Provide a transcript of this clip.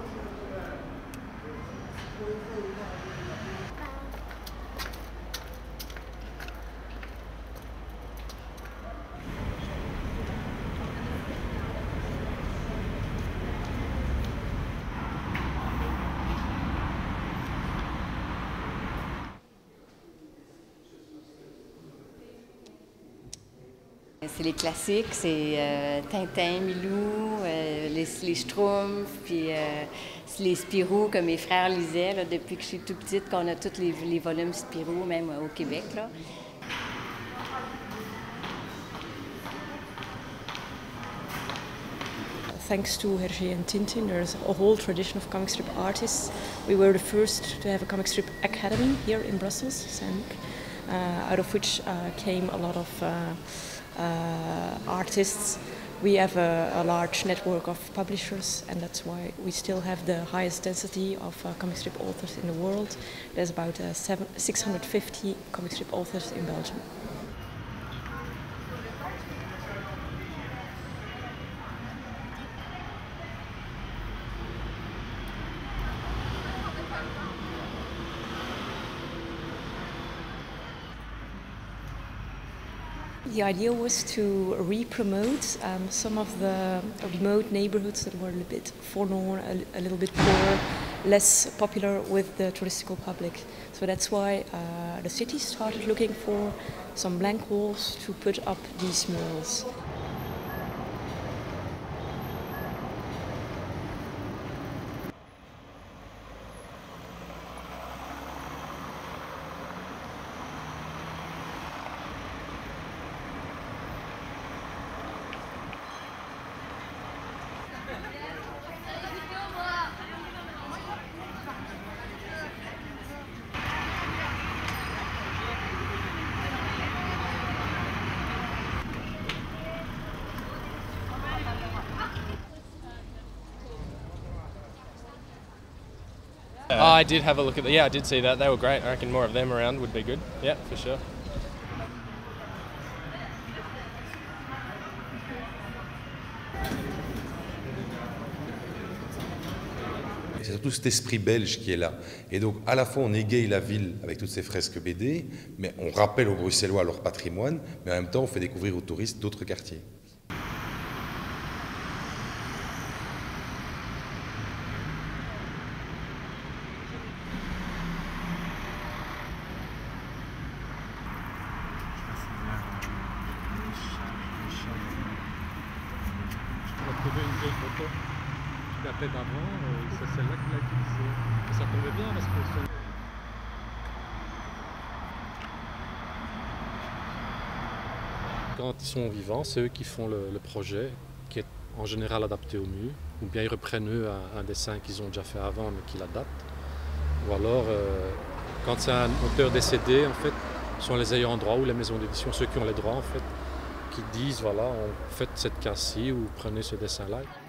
C'est les classiques, c'est Tintin, Milou, les Schtroumpfs, puis les Spirou que mes frères lisaient là, depuis que je suis toute petite, qu'on a tous les volumes Spirou, même au Québec. Là. Thanks to Hergé and Tintin, there's a whole tradition of comic strip artists. We were the first to have a comic strip academy here in Brussels, Saint-Luc, out of which came a lot of artists. We have a large network of publishers, and that's why we still have the highest density of comic strip authors in the world. There's about 650 comic strip authors in Belgium. The idea was to re-promote some of the remote neighborhoods that were a little bit forlorn, a little bit poorer, less popular with the touristical public. So that's why the city started looking for some blank walls to put up these murals. I did have a look at I did see that. They were great. I reckon more of them around would be good. Yeah, for sure. C'est surtout cet esprit belge qui est là. Et donc, à la fois, on égaye la ville avec toutes ces fresques BD, mais on rappelle aux Bruxellois leur patrimoine, mais en même temps, on fait découvrir aux touristes d'autres quartiers. On a trouvé une vieille photo qui datait d'avant, c'est celle-là qu'il a utilisée. Et ça tombait bien parce que quand ils sont vivants, c'est eux qui font le projet, qui est en général adapté au mur, ou bien ils reprennent eux un dessin qu'ils ont déjà fait avant mais qu'ils adaptent. Ou alors, quand c'est un auteur décédé, en fait, ce sont les ayants droit ou les maisons d'édition, ceux qui ont les droits en fait, qui disent voilà, on fait cette case-ci ou prenez ce dessin-là.